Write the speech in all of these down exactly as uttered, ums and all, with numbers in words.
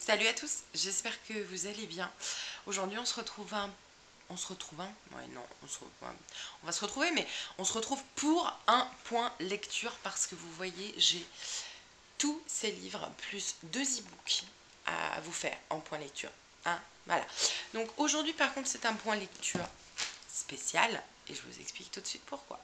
Salut à tous, j'espère que vous allez bien. Aujourd'hui on se retrouve un... On se retrouve un... Ouais non, on, se... on va se retrouver, mais on se retrouve pour un point lecture parce que vous voyez, j'ai tous ces livres plus deux e-books à vous faire en point lecture. Hein, voilà. Donc aujourd'hui par contre c'est un point lecture spécial et je vous explique tout de suite pourquoi.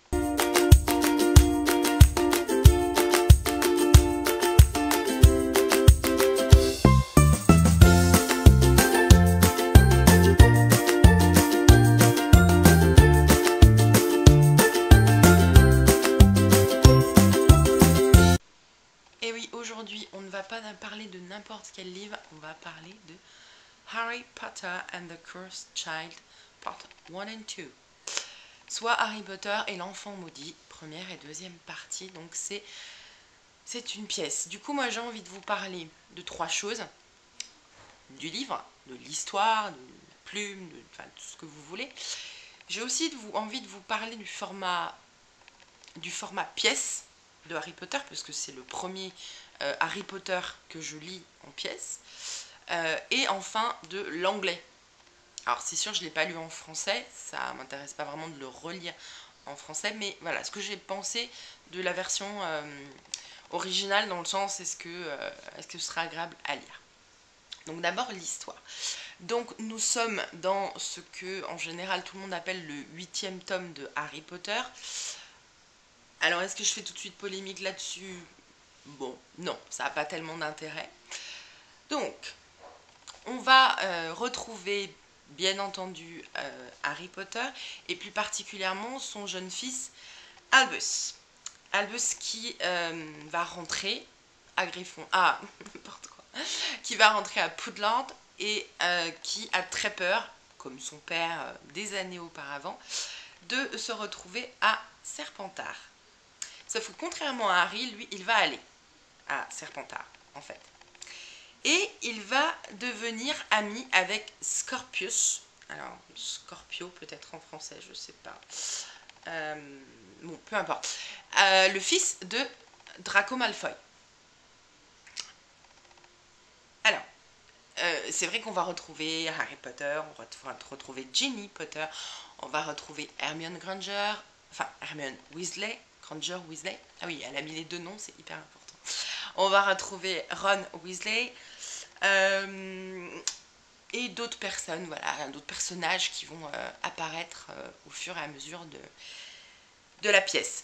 Et oui, aujourd'hui, on ne va pas parler de n'importe quel livre, on va parler de Harry Potter and the Cursed Child, part one and two. Soit Harry Potter et l'enfant maudit, première et deuxième partie, donc c'est c'est une pièce. Du coup, moi j'ai envie de vous parler de trois choses. Du livre, de l'histoire, de la plume, de enfin, tout ce que vous voulez. J'ai aussi de vous, envie de vous parler du format, du format pièce de Harry Potter, parce que c'est le premier euh, Harry Potter que je lis en pièces, euh, et enfin de l'anglais. Alors c'est sûr, je ne l'ai pas lu en français, ça m'intéresse pas vraiment de le relire en français, mais voilà, ce que j'ai pensé de la version euh, originale, dans le sens, est-ce que, euh, est-ce que ce sera agréable à lire. Donc d'abord l'histoire. Donc nous sommes dans ce que en général tout le monde appelle le huitième tome de Harry Potter. Alors, est-ce que je fais tout de suite polémique là-dessus? Bon, non, ça n'a pas tellement d'intérêt. Donc, on va euh, retrouver, bien entendu, euh, Harry Potter, et plus particulièrement son jeune fils, Albus. Albus qui euh, va rentrer à Griffon... Ah, n'importe quoi. Qui va rentrer à Poudlard, et euh, qui a très peur, comme son père euh, des années auparavant, de se retrouver à Serpentard. Sauf que contrairement à Harry, lui, il va aller à Serpentard, en fait. Et il va devenir ami avec Scorpius. Alors, Scorpio, peut-être en français, je sais pas. Euh, bon, peu importe. Euh, le fils de Draco Malfoy. Alors, euh, c'est vrai qu'on va retrouver Harry Potter, on va retrouver Ginny Potter, on va retrouver Hermione Granger, enfin, Hermione Weasley, Granger Weasley. Ah oui, elle a mis les deux noms, c'est hyper important. On va retrouver Ron Weasley euh, et d'autres personnes, voilà, d'autres personnages qui vont euh, apparaître euh, au fur et à mesure de, de la pièce.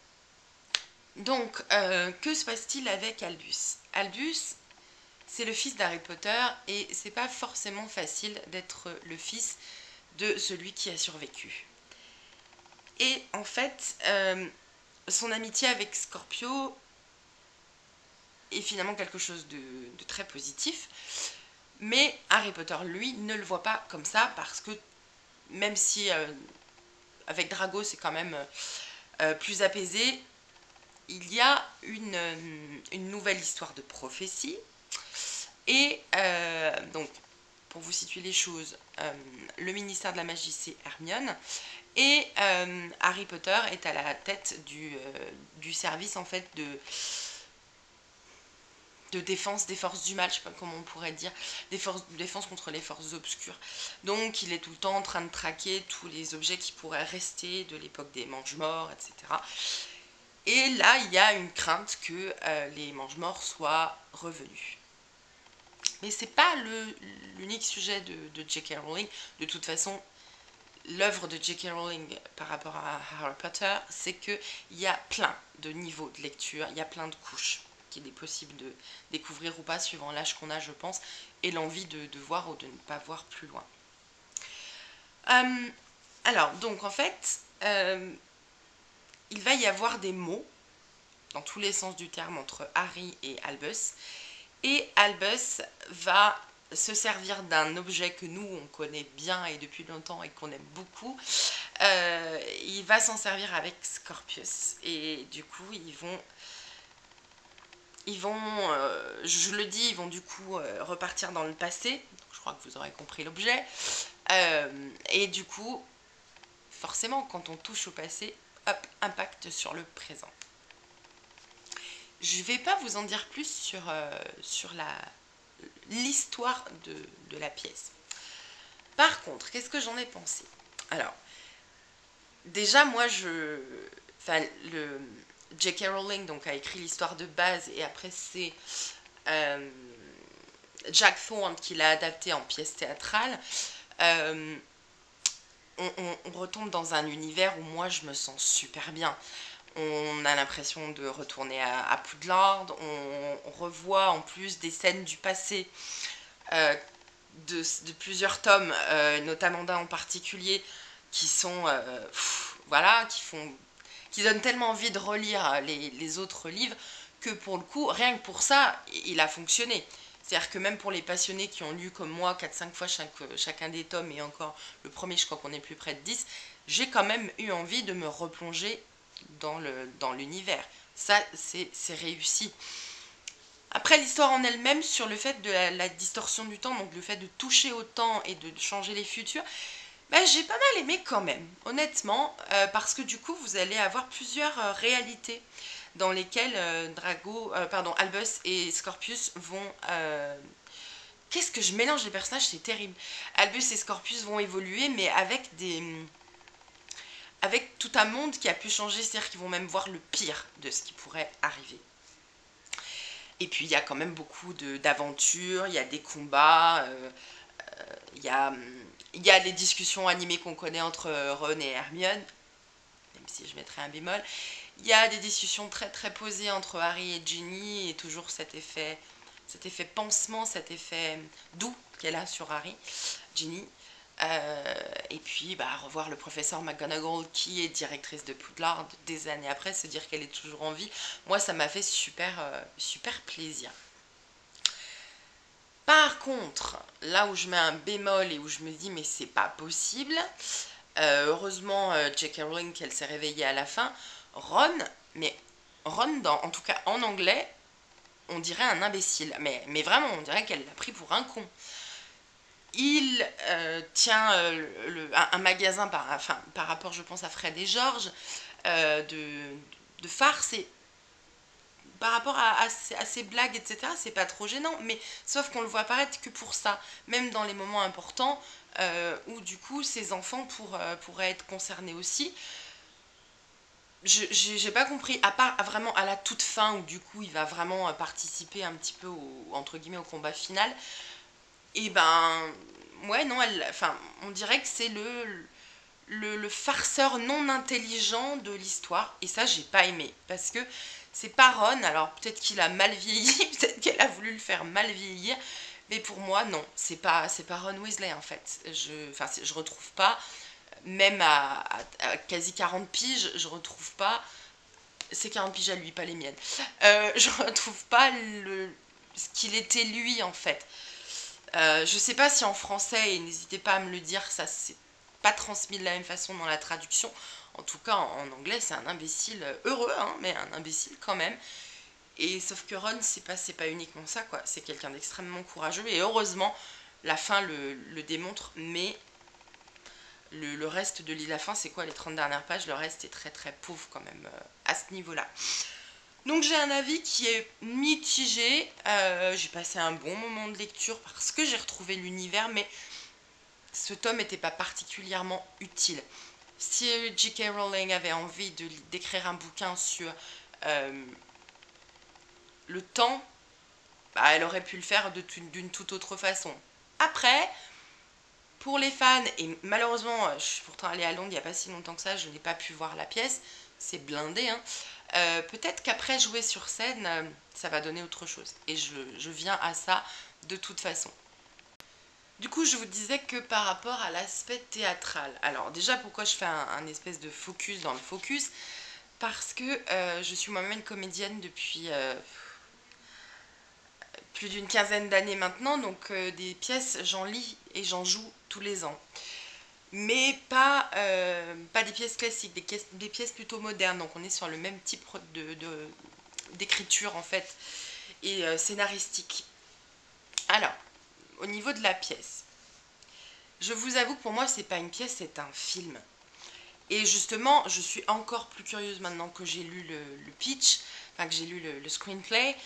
Donc, euh, que se passe-t-il avec Albus? Albus, c'est le fils d'Harry Potter et c'est pas forcément facile d'être le fils de celui qui a survécu. Et en fait, euh, son amitié avec Scorpio est finalement quelque chose de, de très positif, mais Harry Potter, lui, ne le voit pas comme ça, parce que même si euh, avec Drago c'est quand même euh, plus apaisé, il y a une, une nouvelle histoire de prophétie, et euh, donc pour vous situer les choses, euh, le ministère de la magie c'est Hermione, et euh, Harry Potter est à la tête du, euh, du service en fait de, de défense des forces du mal, je sais pas comment on pourrait dire, des forces, de défense contre les forces obscures. Donc il est tout le temps en train de traquer tous les objets qui pourraient rester de l'époque des Mange-Morts, et cetera. Et là, il y a une crainte que euh, les Mange-Morts soient revenus. Mais c'est pas l'unique sujet de, de J K Rowling. De toute façon, l'œuvre de J K Rowling par rapport à Harry Potter, c'est qu'il y a plein de niveaux de lecture, il y a plein de couches qu'il est possible de découvrir ou pas, suivant l'âge qu'on a, je pense, et l'envie de, de voir ou de ne pas voir plus loin. Euh, alors, donc, en fait, euh, il va y avoir des mots, dans tous les sens du terme, entre Harry et Albus, et Albus va se servir d'un objet que nous, on connaît bien et depuis longtemps et qu'on aime beaucoup. Euh, il va s'en servir avec Scorpius. Et du coup, ils vont... Ils vont, euh, je le dis, ils vont du coup euh, repartir dans le passé. Donc, je crois que vous aurez compris l'objet. Euh, et du coup, forcément, quand on touche au passé, hop, impact sur le présent. Je ne vais pas vous en dire plus sur, euh, sur la, l'histoire de, de la pièce. Par contre, qu'est-ce que j'en ai pensé? Alors, déjà, moi, je... Enfin, le... J K. Rowling donc, a écrit l'histoire de base et après, c'est euh, Jack Thorne qui l'a adapté en pièce théâtrale. Euh, on, on, on retombe dans un univers où moi, je me sens super bien. On a l'impression de retourner à, à Poudlard. On, on revoit en plus des scènes du passé euh, de, de plusieurs tomes, euh, notamment d'un en particulier, qui sont, euh, pff, voilà, qui font, qui donnent tellement envie de relire les, les autres livres que pour le coup, rien que pour ça, il a fonctionné. C'est-à-dire que même pour les passionnés qui ont lu comme moi quatre cinq fois chaque, chacun des tomes, et encore le premier, je crois qu'on est plus près de dix, j'ai quand même eu envie de me replonger dans le, dans l'univers. Ça, c'est, c'est réussi. Après, l'histoire en elle-même, sur le fait de la, la distorsion du temps, donc le fait de toucher au temps et de changer les futurs, ben, j'ai pas mal aimé quand même, honnêtement, euh, parce que du coup, vous allez avoir plusieurs euh, réalités dans lesquelles euh, Drago, euh, pardon, Albus et Scorpius vont... Euh, Qu'est-ce que je mélange les personnages, c'est terrible. Albus et Scorpius vont évoluer, mais avec des... avec tout un monde qui a pu changer, c'est-à-dire qu'ils vont même voir le pire de ce qui pourrait arriver. Et puis, il y a quand même beaucoup de, d'aventures, il y a des combats, euh, euh, il, y a, il y a les discussions animées qu'on connaît entre Ron et Hermione, même si je mettrais un bémol. Il y a des discussions très très posées entre Harry et Ginny, et toujours cet effet, cet effet pansement, cet effet doux qu'elle a sur Harry, Ginny. Euh, et puis bah, revoir le professeur McGonagall qui est directrice de Poudlard des années après, se dire qu'elle est toujours en vie, moi ça m'a fait super, euh, super plaisir. Par contre, là où je mets un bémol et où je me dis mais c'est pas possible, euh, heureusement euh, J K. Rowling qu'elle s'est réveillée à la fin, Ron, mais Ron dans, en tout cas en anglais, on dirait un imbécile, mais, mais vraiment on dirait qu'elle l'a pris pour un con. Il euh, tient euh, le, un, un magasin par, enfin, par rapport, je pense, à Fred et George, euh, de, de farce, et par rapport à, à, ces, à ces blagues, et cetera, c'est pas trop gênant, mais sauf qu'on le voit apparaître que pour ça, même dans les moments importants, euh, où du coup, ces enfants pour, euh, pourraient être concernés aussi. Je j'ai pas compris, à part à vraiment à la toute fin, où du coup, il va vraiment participer un petit peu, au, entre guillemets, au combat final. Et ben, ouais, non, elle, enfin, on dirait que c'est le, le, le farceur non intelligent de l'histoire. Et ça, j'ai pas aimé. Parce que c'est pas Ron, alors peut-être qu'il a mal vieilli, peut-être qu'elle a voulu le faire mal vieillir. Mais pour moi, non, c'est pas, c'est pas Ron Weasley en fait. Je, enfin, je retrouve pas, même à, à, à quasi quarante piges, je retrouve pas. C'est quarante piges à lui, pas les miennes. Euh, je retrouve pas le, ce qu'il était lui en fait. Euh, je sais pas si en français, et n'hésitez pas à me le dire, ça c'est pas transmis de la même façon dans la traduction. En tout cas, en, en anglais, c'est un imbécile heureux, hein, mais un imbécile quand même. Et sauf que Ron, c'est pas, c'est pas uniquement ça, quoi. C'est quelqu'un d'extrêmement courageux, et heureusement, la fin le, le démontre, mais le, le reste de l'île à fin, c'est quoi les trente dernières pages? Le reste est très très pauvre quand même euh, à ce niveau-là. Donc j'ai un avis qui est mitigé, euh, j'ai passé un bon moment de lecture parce que j'ai retrouvé l'univers, mais ce tome n'était pas particulièrement utile. Si J K. Rowling avait envie de, d'écrire un bouquin sur euh, le temps, bah, elle aurait pu le faire de, d'une toute autre façon. Après, pour les fans, et malheureusement, je suis pourtant allée à Londres il n'y a pas si longtemps que ça, je n'ai pas pu voir la pièce, c'est blindé, hein. Euh, peut-être qu'après jouer sur scène, euh, ça va donner autre chose. Et je, je viens à ça de toute façon. Du coup, je vous disais que par rapport à l'aspect théâtral, alors déjà, pourquoi je fais un, un espèce de focus dans le focus? Parce que euh, je suis moi-même comédienne depuis euh, plus d'une quinzaine d'années maintenant, donc euh, des pièces, j'en lis et j'en joue tous les ans. Mais pas, euh, pas des pièces classiques, des pièces, des pièces plutôt modernes, donc on est sur le même type de, de, d'écriture en fait, et euh, scénaristique. Alors, au niveau de la pièce, je vous avoue que pour moi, c'est pas une pièce, c'est un film. Et justement, je suis encore plus curieuse maintenant que j'ai lu le, le pitch, enfin que j'ai lu le, le screenplay,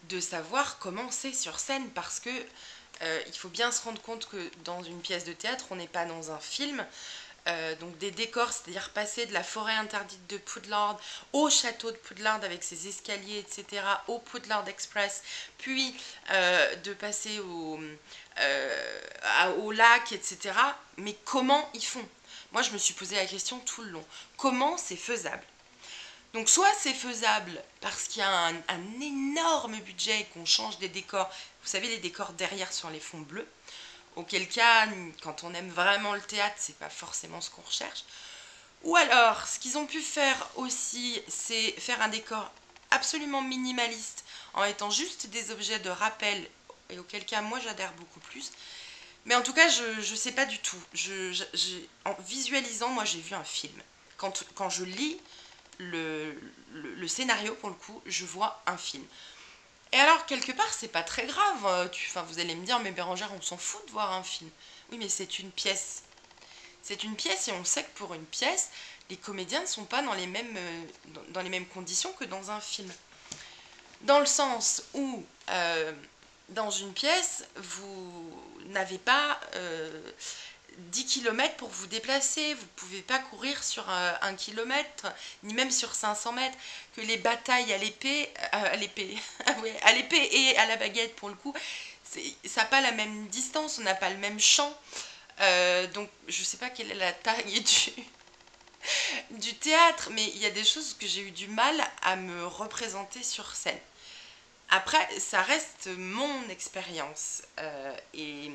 de savoir comment c'est sur scène, parce que euh, il faut bien se rendre compte que dans une pièce de théâtre, on n'est pas dans un film. Euh, donc des décors, c'est-à-dire passer de la forêt interdite de Poudlard au château de Poudlard avec ses escaliers, et cetera, au Poudlard Express, puis euh, de passer au, euh, à- au lac, et cetera. Mais comment ils font? Moi, je me suis posé la question tout le long. Comment c'est faisable? Donc soit c'est faisable parce qu'il y a un, un énorme budget et qu'on change des décors. Vous savez, les décors derrière sur les fonds bleus. Auquel cas, quand on aime vraiment le théâtre, c'est pas forcément ce qu'on recherche. Ou alors, ce qu'ils ont pu faire aussi, c'est faire un décor absolument minimaliste en mettant juste des objets de rappel, et auquel cas, moi, j'adhère beaucoup plus. Mais en tout cas, je ne sais pas du tout. Je, je- j'ai- en visualisant, moi, j'ai vu un film. Quand, quand je lis le, le- le scénario, pour le coup, je vois un film. Et alors, quelque part, c'est pas très grave. euh, Tu, enfin, vous allez me dire, mais Bérangère, on s'en fout de voir un film. Oui, mais c'est une pièce. C'est une pièce et on sait que pour une pièce, les comédiens ne sont pas dans les mêmes, euh, dans, dans les mêmes conditions que dans un film. Dans le sens où, euh, dans une pièce, vous n'avez pas euh, dix kilomètres pour vous déplacer, vous ne pouvez pas courir sur euh, un kilomètre, ni même sur cinq cents mètres, que les batailles à l'épée, euh, à l'épée, ah ouais, à l'épée et à la baguette pour le coup, ça n'a pas la même distance, on n'a pas le même champ. Euh, donc je ne sais pas quelle est la taille du, du théâtre, mais il y a des choses que j'ai eu du mal à me représenter sur scène. Après, ça reste mon expérience euh, et,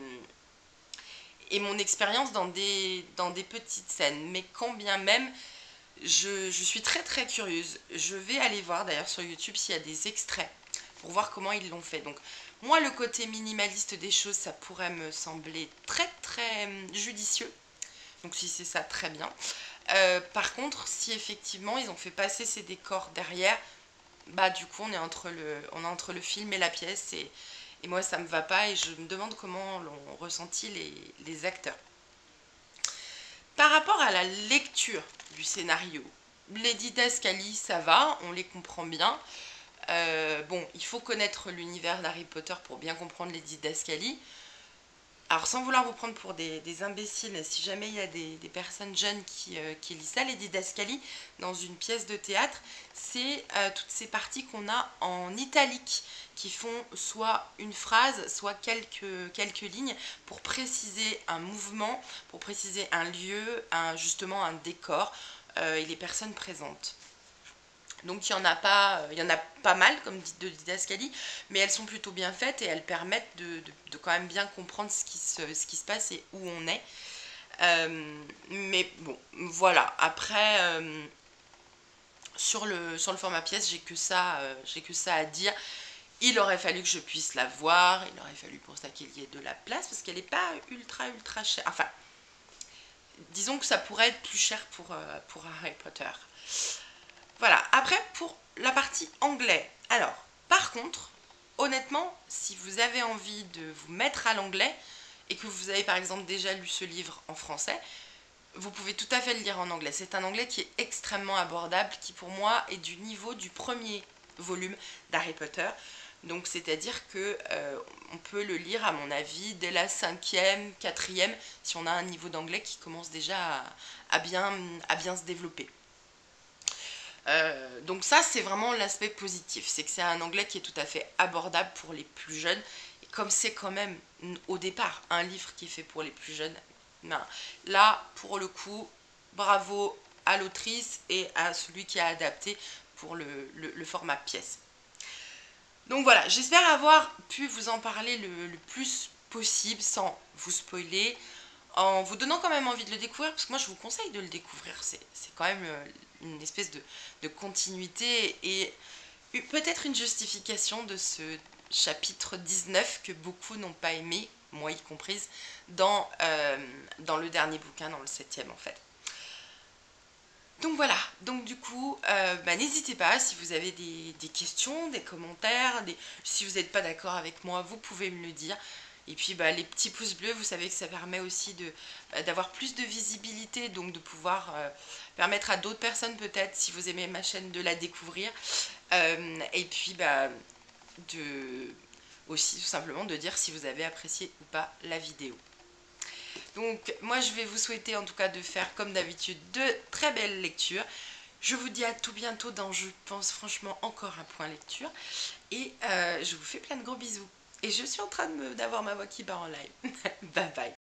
et mon expérience dans des, dans des petites scènes. Mais quand bien même, je, je suis très très curieuse. Je vais aller voir d'ailleurs sur YouTube s'il y a des extraits pour voir comment ils l'ont fait. Donc moi, le côté minimaliste des choses, ça pourrait me sembler très très hum, judicieux. Donc si c'est ça, très bien. Euh, par contre, si effectivement ils ont fait passer ces décors derrière, bah du coup on est entre le, on est entre le film et la pièce et, et moi ça me va pas et je me demande comment l'ont ressenti les, les acteurs. Par rapport à la lecture du scénario, les didascalies ça va, on les comprend bien. Euh, bon, il faut connaître l'univers d'Harry Potter pour bien comprendre les didascalies. Alors sans vouloir vous prendre pour des, des imbéciles, si jamais il y a des, des personnes jeunes qui, euh, qui lisent ça, les didascalies, dans une pièce de théâtre, c'est euh, toutes ces parties qu'on a en italique, qui font soit une phrase, soit quelques, quelques lignes, pour préciser un mouvement, pour préciser un lieu, un, justement un décor, euh, et les personnes présentes. Donc il y en a pas, il y en a pas mal comme de didascalies, mais elles sont plutôt bien faites et elles permettent de, de- de quand même bien comprendre ce qui se, ce qui se passe et où on est. Euh, mais bon, voilà. Après, euh, sur le, sur le format pièce, j'ai que ça, euh, j'ai que ça à dire. Il aurait fallu que je puisse la voir, il aurait fallu pour ça qu'il y ait de la place, parce qu'elle n'est pas ultra ultra chère. Enfin, disons que ça pourrait être plus cher pour, euh, pour Harry Potter. Voilà, après pour la partie anglais. Alors, par contre, honnêtement, si vous avez envie de vous mettre à l'anglais et que vous avez par exemple déjà lu ce livre en français, vous pouvez tout à fait le lire en anglais. C'est un anglais qui est extrêmement abordable, qui pour moi est du niveau du premier volume d'Harry Potter. Donc c'est-à-dire que euh, on peut le lire à mon avis dès la cinquième, quatrième, si on a un niveau d'anglais qui commence déjà à, à bien, à bien se développer. Euh, donc ça, c'est vraiment l'aspect positif. C'est que c'est un anglais qui est tout à fait abordable pour les plus jeunes. Et comme c'est quand même, au départ, un livre qui est fait pour les plus jeunes, ben, là, pour le coup, bravo à l'autrice et à celui qui a adapté pour le, le, le format pièce. Donc voilà, j'espère avoir pu vous en parler le, le plus possible sans vous spoiler, en vous donnant quand même envie de le découvrir, parce que moi je vous conseille de le découvrir, c'est quand même euh, une espèce de, de continuité et peut-être une justification de ce chapitre dix-neuf que beaucoup n'ont pas aimé, moi y comprise, dans, euh, dans le dernier bouquin, dans le septième en fait. Donc voilà, donc du coup, euh, bah, n'hésitez pas si vous avez des, des questions, des commentaires, des... si vous n'êtes pas d'accord avec moi, vous pouvez me le dire. Et puis bah, les petits pouces bleus, vous savez que ça permet aussi de, bah, d'avoir plus de visibilité, donc de pouvoir euh, permettre à d'autres personnes peut-être, si vous aimez ma chaîne, de la découvrir. Euh, et puis bah, de aussi tout simplement de dire si vous avez apprécié ou pas la vidéo. Donc moi je vais vous souhaiter en tout cas de faire comme d'habitude de très belles lectures. Je vous dis à tout bientôt dans, je pense franchement, encore un point lecture. Et euh, je vous fais plein de gros bisous. Et je suis en train d'avoir ma voix qui part en live. Bye bye.